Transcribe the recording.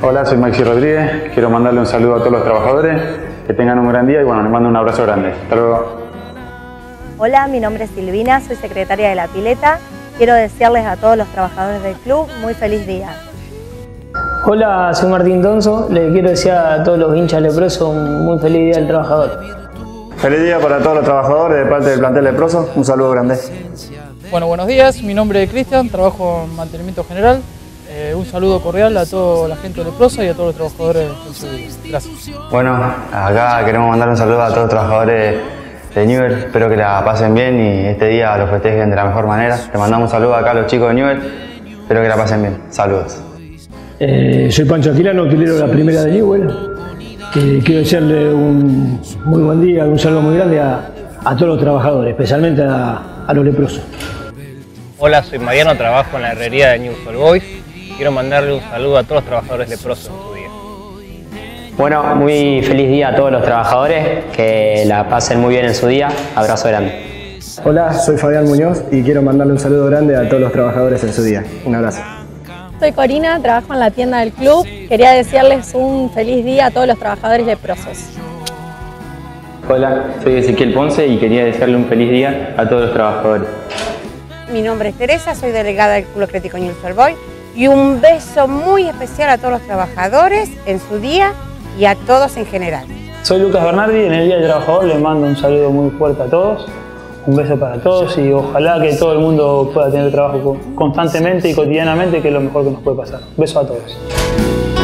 Hola, soy Maxi Rodríguez. Quiero mandarle un saludo a todos los trabajadores. Que tengan un gran día y bueno, les mando un abrazo grande. Hasta luego. Hola, mi nombre es Silvina, soy secretaria de La Pileta. Quiero desearles a todos los trabajadores del club muy feliz día. Hola, soy Martín Tonzo. Le quiero desear a todos los hinchas leprosos un muy feliz día del trabajador. Feliz día para todos los trabajadores de parte del plantel leproso. Un saludo grande. Bueno, buenos días. Mi nombre es Cristian, trabajo en mantenimiento general. Un saludo cordial a toda la gente leprosa y a todos los trabajadores del Sevilla. Gracias. Bueno, acá queremos mandar un saludo a todos los trabajadores de Newell. Espero que la pasen bien y este día lo festejen de la mejor manera. Le mandamos un saludo acá a los chicos de Newell. Espero que la pasen bien. Saludos. Soy Pancho Aquilano, utilero de la primera de Newell. Quiero desearle un muy buen día, un saludo muy grande a todos los trabajadores, especialmente a los leprosos. Hola, soy Mariano, trabajo en la herrería de Newell's Old Boys. Quiero mandarle un saludo a todos los trabajadores leprosos en su día. Bueno, muy feliz día a todos los trabajadores, que la pasen muy bien en su día. Abrazo grande. Hola, soy Fabián Muñoz y quiero mandarle un saludo grande a todos los trabajadores en su día. Un abrazo. Soy Corina, trabajo en la tienda del club. Quería desearles un feliz día a todos los trabajadores leprosos. Hola, soy Ezequiel Ponce y quería desearle un feliz día a todos los trabajadores. Mi nombre es Teresa, soy delegada del Club Atlético Newell's Old Boys. Y un beso muy especial a todos los trabajadores en su día y a todos en general. Soy Lucas Bernardi, en el Día del Trabajador les mando un saludo muy fuerte a todos, un beso para todos y ojalá que todo el mundo pueda tener trabajo constantemente y cotidianamente, que es lo mejor que nos puede pasar. Beso a todos.